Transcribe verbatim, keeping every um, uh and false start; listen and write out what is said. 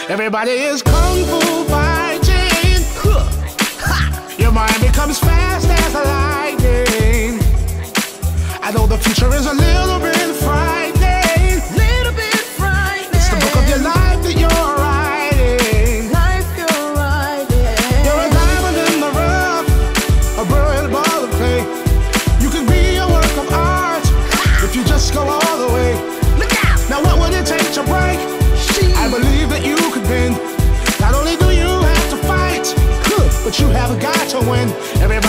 Everybody is kung fu fighting. Your mind becomes fast as lightning. I know the future is a little bit frightening. Little bit frightening. It's the book of your life that you're writing. Life you're writing. You're a diamond in the rough, a brilliant ball of clay. You can be a work of art if you just go all the way. Look out! Now what would it take to break? I believe that you could bend. Not only do you have to fight, but you have got to win. Everybody